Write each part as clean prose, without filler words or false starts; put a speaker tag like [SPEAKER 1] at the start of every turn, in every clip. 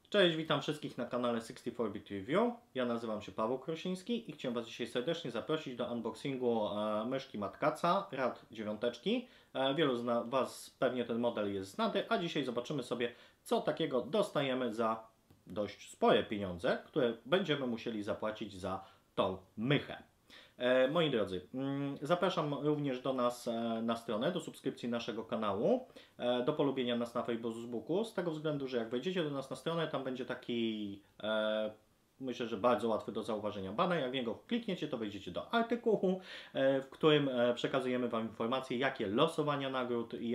[SPEAKER 1] Cześć, witam wszystkich na kanale 64-Bit Review. Ja nazywam się Paweł Krosiński i chciałem Was dzisiaj serdecznie zaprosić do unboxingu myszki Matkaca Rad 9. Wielu z Was pewnie ten model jest znany, a dzisiaj zobaczymy sobie, co takiego dostajemy za dość spore pieniądze, które będziemy musieli zapłacić za tą mychę. Moi drodzy, zapraszam również do nas na stronę, do subskrypcji naszego kanału, do polubienia nas na Facebooku, z tego względu, że jak wejdziecie do nas na stronę, tam będzie taki, myślę, że bardzo łatwy do zauważenia banner. Jak w niego klikniecie, to wejdziecie do artykułu, w którym przekazujemy Wam informacje, jakie losowania nagród i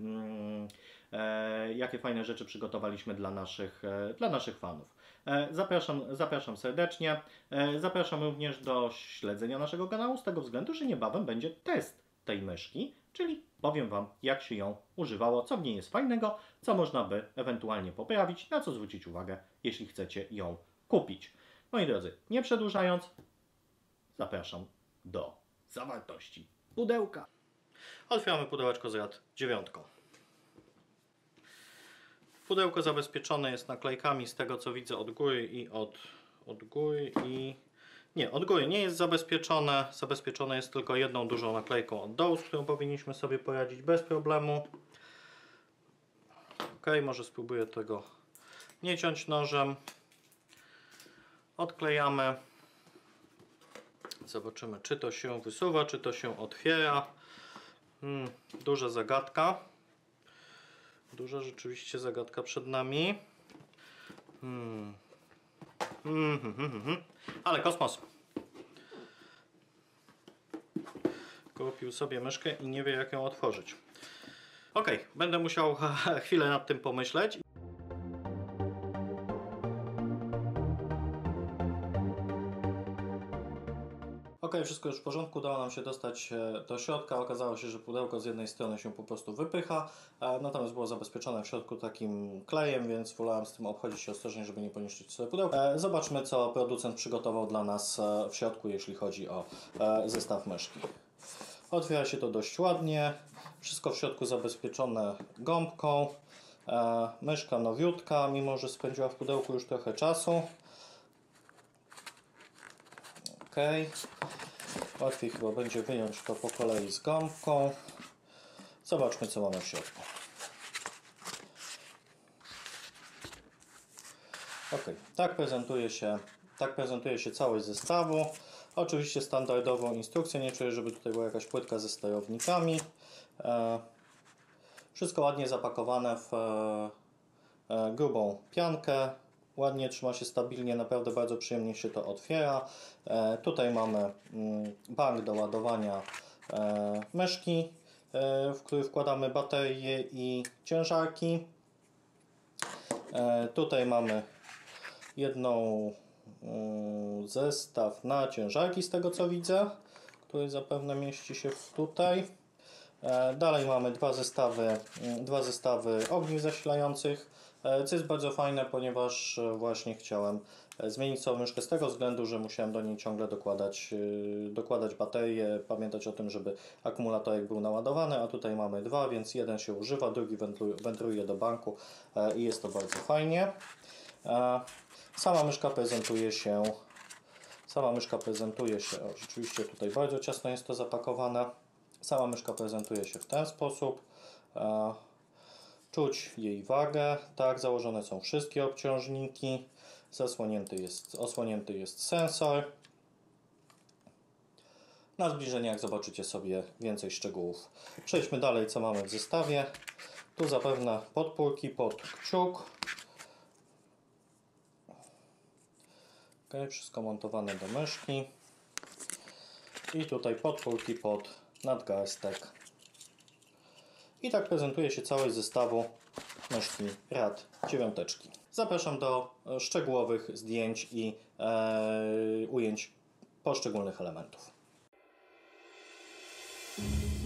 [SPEAKER 1] jakie fajne rzeczy przygotowaliśmy dla naszych fanów. Zapraszam serdecznie. Zapraszam również do śledzenia naszego kanału z tego względu, że niebawem będzie test tej myszki, czyli powiem Wam, jak się ją używało, co w niej jest fajnego, co można by ewentualnie poprawić, na co zwrócić uwagę, jeśli chcecie ją kupić. Moi drodzy, nie przedłużając, zapraszam do zawartości pudełka. Otwieramy pudełeczko z Rad 9. Pudełko zabezpieczone jest naklejkami, z tego co widzę, od góry i od góry i... Nie, od góry nie jest zabezpieczone. Zabezpieczone jest tylko jedną dużą naklejką od dołu, z którą powinniśmy sobie poradzić bez problemu. Ok, może spróbuję tego nie ciąć nożem. Odklejamy. Zobaczymy, czy to się wysuwa, czy to się otwiera. Duża zagadka. Duża rzeczywiście zagadka przed nami. Ale kosmos. Kupił sobie myszkę i nie wie, jak ją otworzyć. Ok, będę musiał chwilę nad tym pomyśleć. Ok, wszystko już w porządku, udało nam się dostać do środka. Okazało się, że pudełko z jednej strony się po prostu wypycha, natomiast było zabezpieczone w środku takim klejem, więc wolałem z tym obchodzić się ostrożnie, żeby nie poniszczyć sobie pudełka. Zobaczmy, co producent przygotował dla nas w środku, jeśli chodzi o zestaw myszki. Otwiera się to dość ładnie, wszystko w środku zabezpieczone gąbką. Myszka nowiutka, mimo że spędziła w pudełku już trochę czasu. Ok. Łatwiej chyba będzie wyjąć to po kolei z gąbką. Zobaczmy, co mamy w środku. Ok, tak prezentuje się całość zestawu. Oczywiście standardową instrukcję, nie czuję, żeby tutaj była jakaś płytka ze sterownikami. Wszystko ładnie zapakowane w grubą piankę. Ładnie trzyma się stabilnie, naprawdę bardzo przyjemnie się to otwiera. Tutaj mamy bank do ładowania myszki, w który wkładamy baterie i ciężarki. Tutaj mamy jedną zestaw na ciężarki, z tego co widzę, który zapewne mieści się tutaj. Dalej mamy dwa zestawy ogniw zasilających, co jest bardzo fajne, ponieważ właśnie chciałem zmienić całą myszkę z tego względu, że musiałem do niej ciągle dokładać baterie, pamiętać o tym, żeby akumulatorek był naładowany, a tutaj mamy dwa, więc jeden się używa, drugi wędruje do banku i jest to bardzo fajnie. Sama myszka prezentuje się, o, rzeczywiście tutaj bardzo ciasno jest to zapakowane. Sama myszka prezentuje się w ten sposób. Czuć jej wagę. Tak, założone są wszystkie obciążniki. Osłonięty jest sensor. Na zbliżeniach zobaczycie sobie więcej szczegółów. Przejdźmy dalej, co mamy w zestawie. Tu zapewne podpórki pod kciuk. Ok, wszystko montowane do myszki. I tutaj podpórki pod nadgarstek. I tak prezentuje się całość zestawu myszki Rad 9. Zapraszam do szczegółowych zdjęć i ujęć poszczególnych elementów.